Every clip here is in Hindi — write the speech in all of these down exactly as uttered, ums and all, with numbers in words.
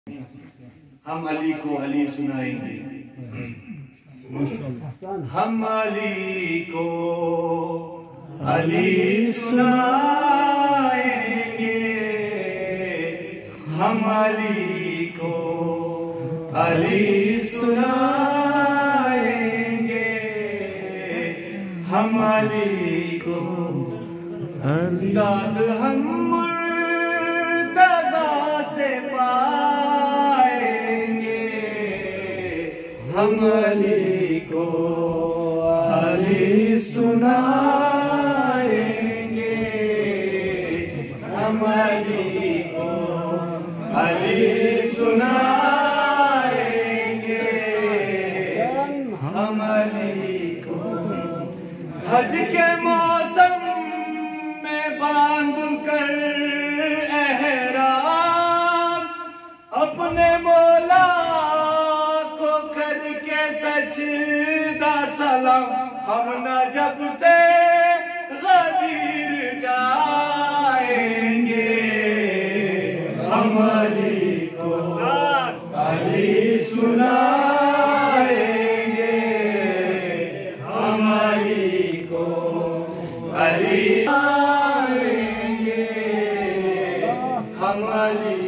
हम अली को अली सुनाएंगे, हम अली को अली सुनाएंगे, हम अली को अली सुनाएंगे, हम अली को दाद हम मुर्तज़ा से पाएंगे, हम अली को अली सुनाएंगे, हम अली को अली सुनाएंगे, हम अली को हज के मौसम में बांध कर एहराम अपने मौला को करके सजदा सलाम, हम न जब से गदीर जाएंगे, हम अली को अली सुनाएंगे, हम अली को अली आएंगे, हम अली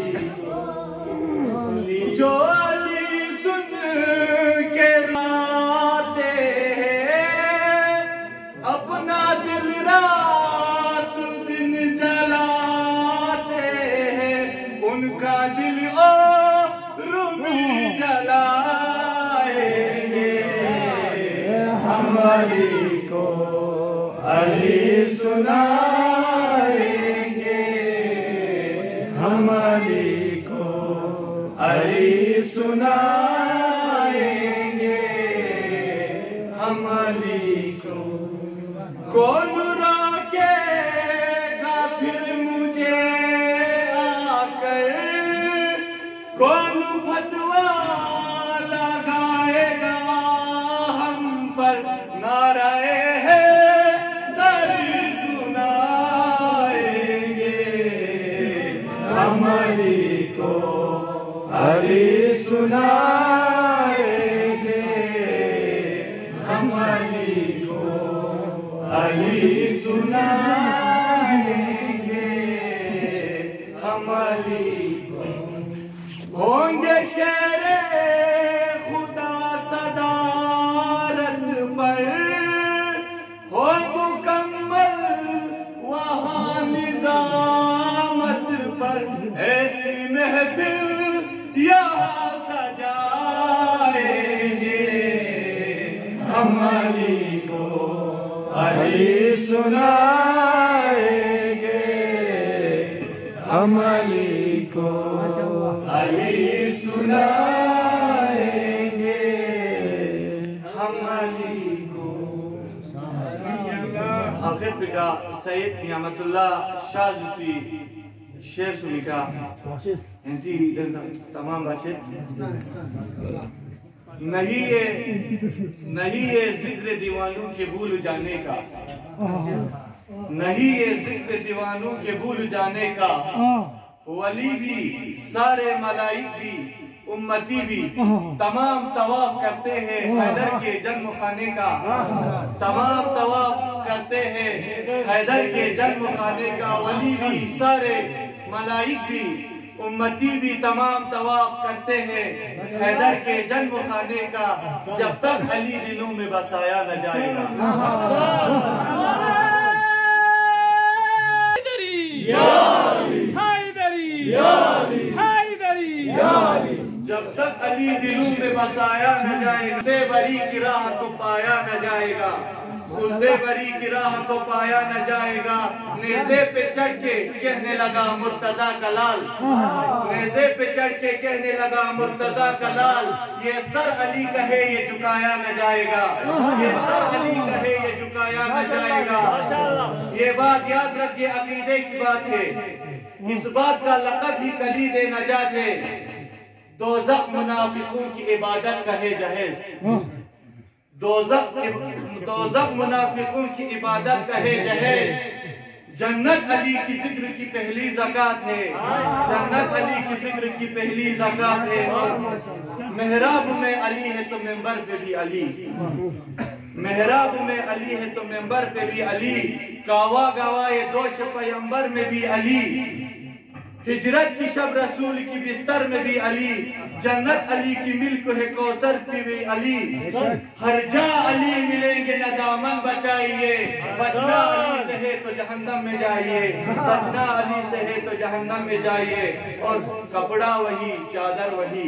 जो अली सुन के रोते हैं, अपना दिल रात दिन जलाते हैं, उनका दिल ओ रूबी जलाएंगे, हम अली को अली सुनाएंगे, हम अली को अली सुनाएंगे, हम अली को कौन रोकेगा फिर मुझे आकर, कौन फतवा लगाएगा हम पर, नाराए है दरी सुनाएंगे, हम अली को अली सुनाएंगे, हम अली को अली सुनाएंगे, हम अली को होंगे शेरे खुदा सदारत पर, हो मुकम्मल वहाँ निजामत पर, ऐसी महफिल यहाँ सजाएंगे, हम अली को अली सुनाएंगे, हम अली को अली सुनाएंगे, हम अली को। आखिर पे का सैयद नियामतुल्लाह शाह जूफी शेर सुनी का इंती तमाम बातें नहीं ये नहीं ये जिक्र दीवानों के भूल जाने का, नहीं ये जिक्र दीवानों के भूल जाने का, वली भी सारे मलाइक भी उम्मती भी तमाम तवाफ करते हैं हैदर के जन्म खाने का, तमाम तवाफ करते हैं हैदर के जन्म खाने का, वली भी सारे मलाइक भी उम्मती भी तमाम तवाफ करते हैं हैदर के जन्म खाने का, जब तक अली दिलों में बसाया न जाएगा। जब तक अली दिलों में बसाया न जाएगा, बरी की राह को पाया न जाएगा, खुलदे बरी की राह को पाया न जाएगा। नेज़े पे चढ़ के कहने लगा मुर्तज़ा का लाल, नेज़े पे चढ़ के कहने लगा मुर्तज़ा का लाल, ये सर अली कहे ये झुकाया न जाएगा, ये सर अली कहे ये झुकाया न जाएगा। ये बात याद रखिए, अकीदे की बात है, इस बात का लक़ब ही कलीद नजात है। दोज़ख मुनाफिकों की इबादत कहे जहेज, दोज़ख दोज़ख मुनाफिकों की इबादत कहे जहेज, जन्नत अली की जिक्र की पहली ज़कात है, जन्नत अली की जिक्र की पहली ज़कात है। और मेहराब में अली है तो मेंबर पे भी अली, मेहराब में अली है तो मेंबर पे भी अली, कावा गवाए दोष पैगंबर में भी अली, हिजरत की शब रसूल की बिस्तर में भी अली, जन्नत अली की मिल्क है कौसर पे भी अली, हर जा अली मिलेंगे न दामन बचाइए, बचना अली से है तो जहन्नम में जाइए, बचना अली से है तो जहन्नम में जाइए। और कपड़ा वही चादर वही,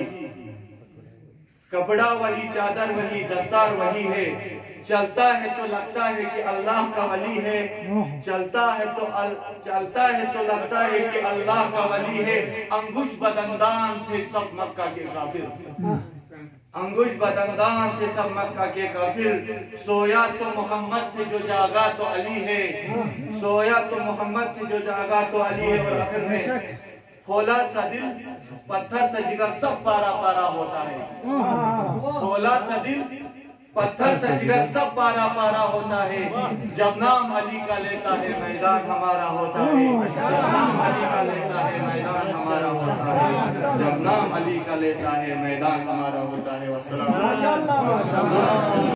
कपड़ा वही चादर वही दस्तार वही है, चलता है तो लगता है कि अल्लाह का वली है, चलता है तो अल, चलता है तो लगता है कि अल्लाह का वली है। अंगुश बदंदान थे सब मक्का के काफिर, अंगुश बदंदान थे सब मक्का के काफिर, सोया तो मोहम्मद थे जो जागा तो अली है, सोया तो मोहम्मद थे जो जागा तो अली है। और आखिर में फौलाद सा दिल पत्थर सा जिगर सब पारा पारा होता है, फौलाद सा दिल पत्थर से जिगर सब पारा पारा होता है, जब नाम अली का लेता है मैदान हमारा होता है, जब नाम अली का लेता है मैदान हमारा होता है, जब नाम अली का लेता है मैदान हमारा होता है। वस्सलाम।